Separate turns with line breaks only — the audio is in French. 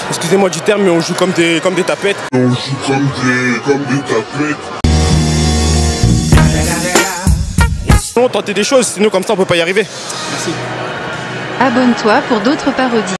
excusez-moi du terme, mais on joue comme des tapettes.
On joue comme des tapettes.
On tenter des choses, sinon comme ça on peut pas y arriver.
Abonne-toi pour d'autres parodies.